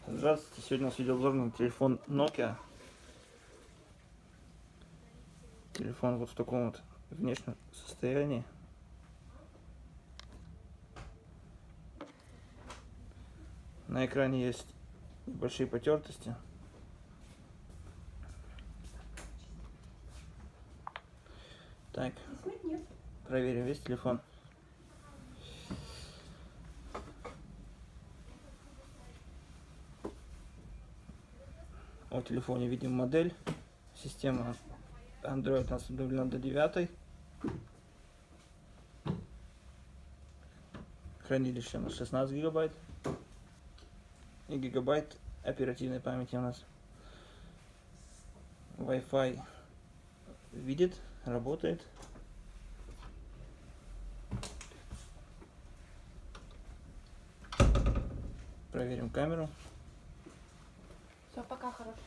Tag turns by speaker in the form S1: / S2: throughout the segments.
S1: Здравствуйте, сегодня у нас видеообзор на телефон Nokia. Телефон вот в таком вот внешнем состоянии. На экране есть небольшие потертости. Так, проверим весь телефон. О телефоне видим модель. Система Android у нас обновлена до 9. Хранилище у нас 16 гигабайт. И гигабайт оперативной памяти у нас. Wi-Fi видит, работает. Проверим камеру.
S2: Все, пока, хорошо.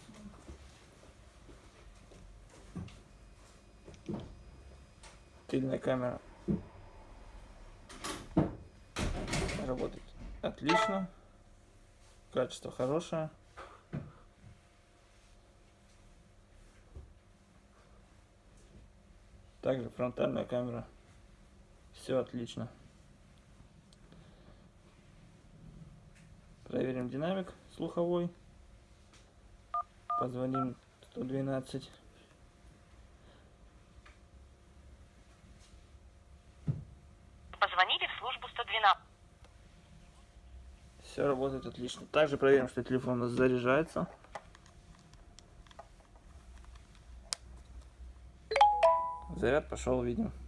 S1: Тыльная камера работает отлично. Качество хорошее. Также фронтальная камера. Все отлично. Проверим динамик слуховой. Позвоним 112.
S3: Позвонили в службу 112.
S1: Все работает отлично. Также проверим, что телефон у нас заряжается. Заряд пошел, видим.